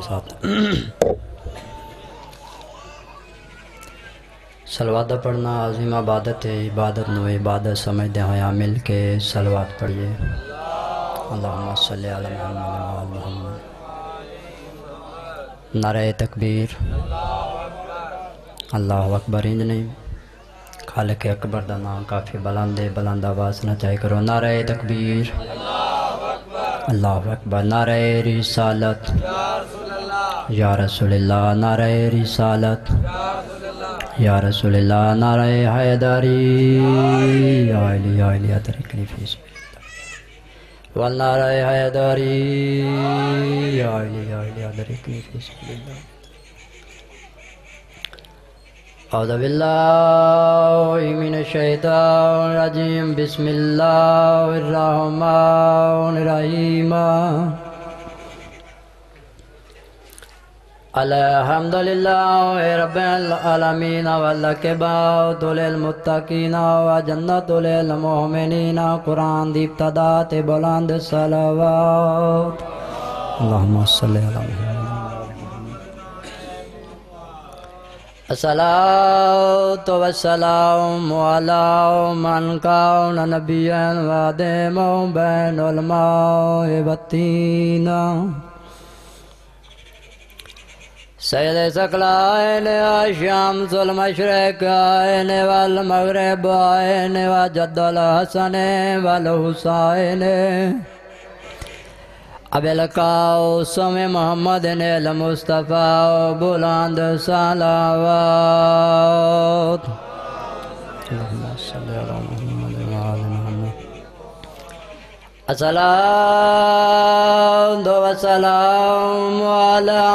ذات صلوات پڑھنا عظیم عبادت ہے، عبادت نو عبادت سمجھتے ہیں مل کے صلوات پڑھیے۔ اللہم صلی علی محمد و آل محمد۔ نعرہ تکبیر، اللہ اکبر۔ انج نہیں، خالق اکبر دا نام کافی بلند ہے، بلند آواز نہ چاہے کرو۔ نعرہ تکبیر، اللہ اکبر۔ نعرہ رسالت، یا رسول اللہ۔ نعرہ رسالت، یا رسول اللہ۔ نعرہ حیدری، یا علی یا علی اترکنی فی سبیل اللہ۔ والنعرہ حیدری، یا علی یا علی اترکنی فی سبیل اللہ۔ اعوذ باللہ من الشیطان الرجیم، بسم اللہ الرحمن الرحیم۔ الحمدللہ رب العالمین، والعاقبۃ للمتقین، وجنۃ للمؤمنین۔ قرآن دی ابتدا تے بلند صلوات۔ اللہم صلی علی محمد۔ الصلاۃ والسلام علی من کان نبیا وآدما بین الماء والطین، سید ثقلین الشمس المشرق والمغرب وجد الحسن والحسین، ابی القاسم محمد المصطفیٰ بلند صلوات۔ اللہم صلی علی محمد و آل محمد۔ الصلاۃ والسلام علی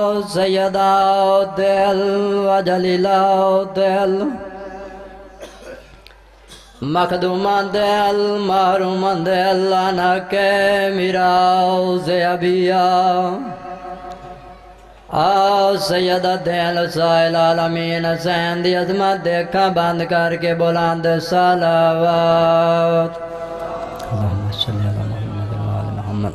سیدات وجلیلات مخدومات المحرومات الاناق میراث انبیاء، سیدات السائل العالمین، حسین دی عظمت دیکھا بند کر کے بلند صلوات۔ اللہم صلی علی محمد و آل محمد۔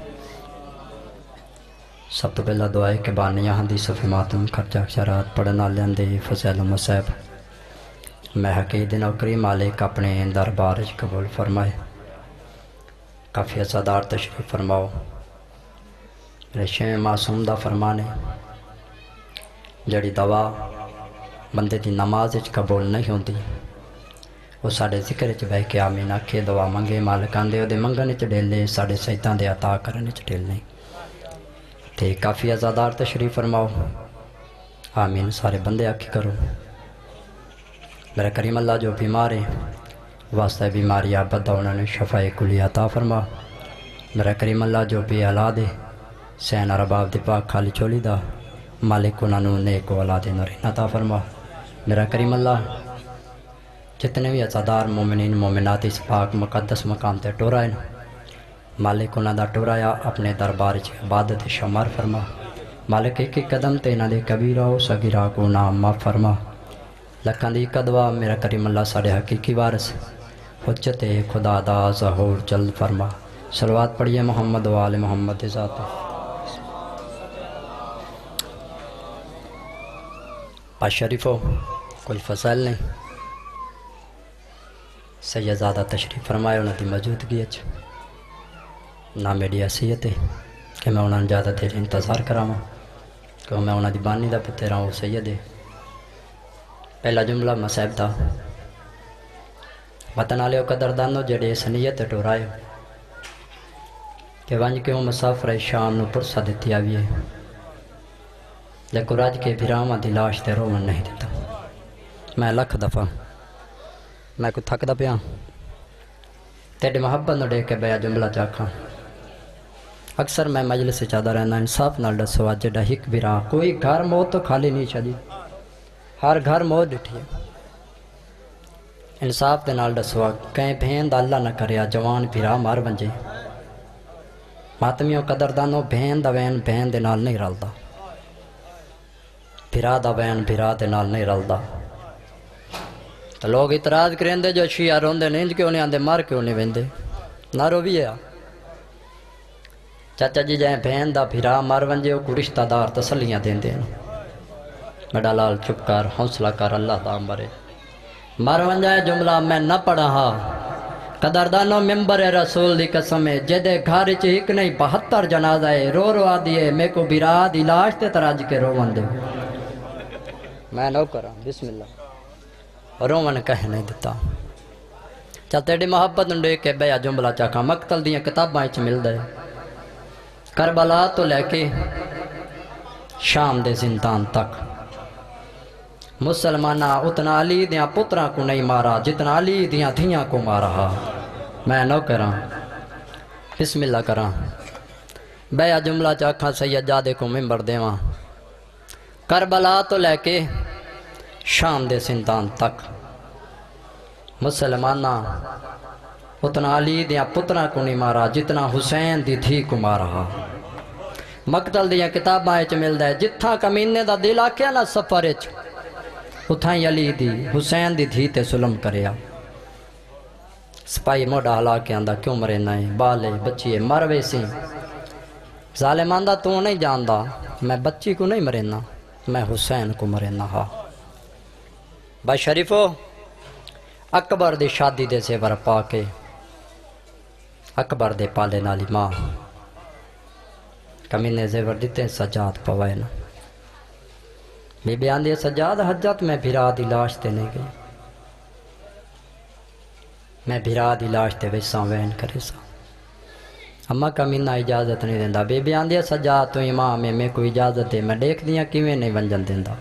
سب تو پہلا دعائے کہ بانیاں حدیث و ماتم خرچہ شرات پڑھنا لیندے فضیل و مصیب، میں حقیقی نوکری مالک اپنے دربار قبول فرمائے۔ کافی عزادار تشریف فرماؤ۔ میرے شیخ معصوم دا فرمانے، جڑی دعا بندے دی نماز قبول نہیں ہوندی، وہ ساڑھے ذکر چ بہ کے آمین آکھے دعا منگے مالکان دے، دے منگن چ ڈیلے ساڑھے سجدان دے عطا کرنے چ ڈیلے۔ تے کافی عزادار تشریف فرماؤ۔ آمین سارے بندے آکھے کرو۔ میرا کریم اللہ جو بیمار ہے، واسطہ بیماری آبد انہوں نے شفاء کلی عطا فرما۔ میرا کریم اللہ جو بے اولاد ہے، سین رباب دی پاک خالی چولی دا، مالک انہوں نے نیک اولاد نورین عطا فرما۔ میرا کریم اللہ جتنے بھی عزادار مومنین مومنات اس پاک مقدس مقام تے ٹورائے، مالک انہوں دا ٹورایا اپنے دربار چ عبادت شمار فرما۔ مالک ایک ایک قدم تے انہوں دے کبیرہ و صغیرہ کو نام معاف فرما۔ لکھاں دی قدوہ میرا کریم اللہ ساڑھے حقیقی وارث حجت خدا دا ظہور جلد فرما۔ صلوات پڑھیے محمد و آل محمد ذات۔ پاس شریفو کوئی فضائل نہیں، سیدزادہ تشریف فرمائے انہوں دی موجودگی اچھ نہ میری حیثیت ہے کہ میں انہوں نے زیادہ دیر انتظار کراؤں، کہ میں انہوں دی بانی دا پتہ رہا ہوں سید ہے۔ پہلا جملہ مصیب دا وطن آلے و قدردانو جڑے سنیت ٹورائے کہ ونج کے وہ مسافر شام نو پرسہ دیتی آوی ہے، لیکن راج کے بھیرامہ دی لاش تے رومن نہیں دیتا۔ میں لکھ دفعہ میں کو تھک دا پیا تیڑے محبت نو دے کے بیا جملہ چاکھاں۔ اکثر میں مجلس سے چاہتا رہنا انصاف نال دسو آج جڑا ہک بھیرا کوئی گھر موت تو خالی نہیں چاہی، ہر گھر موت ڈٹھی ہے۔ انصاف دے نال دسو کہیں بھین دا اللہ نہ کریا جوان بھیرا مار بنجے۔ ماتمیوں قدردانو بھین دا وین بھین دے نال نہیں رلدا، بھیرا دا وین بھیرا دے نال نہیں رلدا۔ تو لوگ اعتراض کریں دے جو شیعہ روندے نہیں کیوں نہیں آندے مار کیوں نہیں ویندے، نہ رو بھی ہے۔ چاچا جی جائیں بہن دا پھرا مر ونجے کو رشتہ دار تسلیاں دین دین بڑا لال چپ کر حوصلہ کر اللہ دا مرے مر ونجائے جملہ میں نہ پڑھا ہا قدردانو ممبر رسول دی قسم ہے جدے گھر چ ایک نہیں 72 جنازہ ہے رو رو آدیے میں کو بیرا دی لاش تے تراج کے روون دے میں نو کراں بسم اللہ روون کہہ نہیں دیتا چل تیری محبت نڈے کے بیا جملہ چاکا مقتل دیاں کتاباں اچ مل دے کربلا تو لے کے شام دے زندان تک مسلمانہ اتنا علی دیاں پتران کو نہیں مارا جتنا علی دیاں دھیاں کو مارا میں نو کراں بسم اللہ کراں بیا جملہ چاکھا سیجادے کو ممبر دیواں کربلا تو لے کے شام دے زندان تک مسلمانہ اتنا علی دیاں پتران کو نہیں مارا جتنا حسین دی دھی کو مارا مقتل دیاں کتاباں اچ ملدا ہے جتھا کمینے دا دل آکھیا نا سفر اچ اتھاں علی دی حسین دی دھی تے ظلم کریا سپاہی موڈا ہلا کے آندا کیوں مرے نائیں بالے بچیے مر ویسی ظالمان دا تو نہیں جاندا میں بچی کو نہیں مرینا میں حسین کو مرینا ہا بھائی شریفو اکبر دی شادی دے زیور پا کے اکبر دے پالے نالی ماں کمینے زیور دیتے سجاد پوائے نا بی بیان دے سجاد حجت میں بھرا دی لاش تے نہیں گئی میں بھرا دی لاش تے ویساں وین کرے سا اما کمینہ اجازت نہیں دیندہ بی بیان دے سجاد تو امام میں کوئی اجازت دے میں دیکھ دیا کیویں نہیں ونجن دیندہ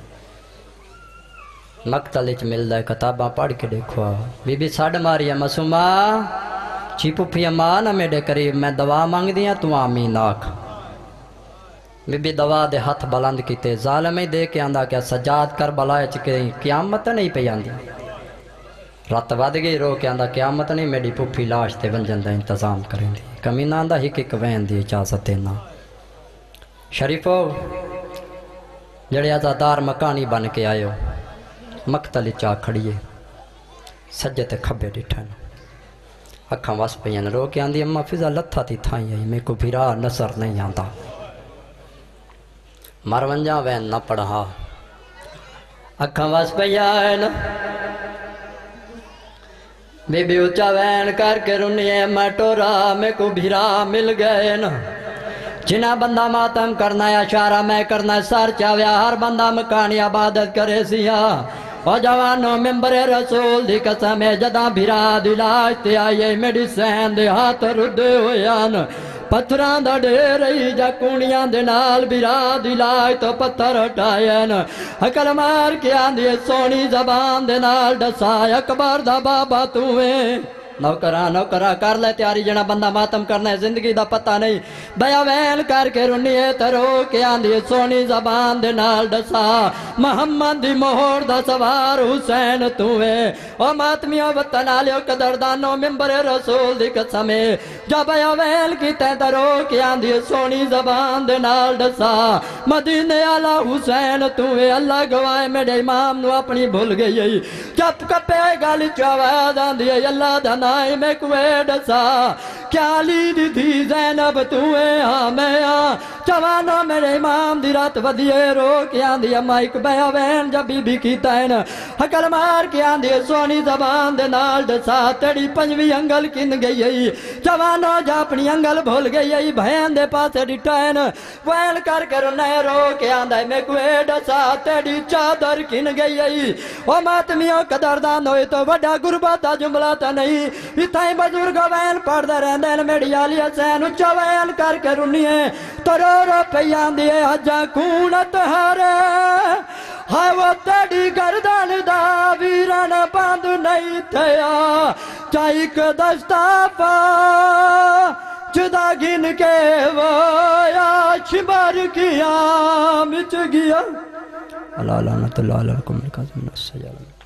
مقتل اچ ملدہ ہے کتاباں پڑھ کے دیکھوا بی بی ساڑھ ماری مسومہ چی پپھی اماں نہ میڈے قریب میں دعا مانگ دیا تو آمین آکھ بی بی دعا دے ہاتھ بلند کیتے ظالم ہی دے کے آندہ کیا سجاد کربلا چکے قیامت نہیں پہ آندی رات ود گئی رو کے آندہ قیامت نہیں میری پپھی لاش تے ونجن دا انتظام کریں دی کمینہ آندہ ہی کہ وین دی اجازت دینا شریفو جڑے عزادار مکانی بن کے آئے ہو مقتل چاہ کھڑیے سجے تے کھبے ڈٹھن اکھاں واس پہین رو کے آندی اماں فضا لتھا تھی تھائیں آئی میں کو بھیرا نظر نہیں آندہ مرونجا وین نہ پڑھا اکھاں واس پہین بی بی اچھا وین کر کے رنیے میں ٹورا میں کو بھیرا مل گئے نا جنہ بندہ ماتم کرنا ہے اشارہ میں کرنا ہے سار چاویا ہر بندہ مکانی عبادت کرے سیا او جوانوں ممبر رسول دی قسم ہے جدہ بھیرا دلاش تے آئیے میڈی سین دے ہاتھ ردے ہویان پتھران دا دے رہی جا کونیاں دے نال بھیرا دلاش تو پتھر اٹھائین حکل مار کے آندھے سونی زبان دے نال ڈسائے اکبر دا بابا تویں نوکرہ کر لے تیاری جنا بندہ ماتم کرنا ہے زندگی دا پتہ نہیں بیا وین کر کے رنیے ترو کے آندھی سونی زبان دے نال ڈسا محمد دی مہور دا سوار حسین تویں او ماتمیوں وطن آلیو قدردانوں ممبر رسول دی قسمیں جب بیا وین کی تے ترو کے آندھی سونی زبان دے نال ڈسا مدینے آلہ حسین تویں اللہ گوائے میرے امام نو اپنی بھول گئی جب کپے گالی چواز آندھی اللہ دنا میں کوئے ڈسا کیا لی دی تھی زینب تویں ہاں میں جوانوں میرے امام دی رات ودیے رو کے آندھی اما ایک بیا وین جب بی کی تین حکل مار کے آندھی سونی زبان دے نال ڈسا تیڑی پنجوی انگل کن گئی جوانوں جا اپنی انگل بھول گئی بہن دے پاسے ڈٹائن وین کر کر نئے رو کے آندھے میں کوئے ڈسا تیڑی چادر کن گئی او ماتمیوں قدردان ہوئے تو وڈا گربہ تا جملہ تا نہیں اتھائیں بزرگ وین پڑھ دے رہندین میڈی آلی حسین اچھا وین کر کے رنیے ترو رو پیان دیے حجا کونت ہرے ہائے وہ تیڑی گردان دا ویران باندھ نہیں تھیا چائک دستافا جدا گن کے وہ یا شبار کیا مچ گیا اللہ لعنت اللہ علیکم القاسم السجال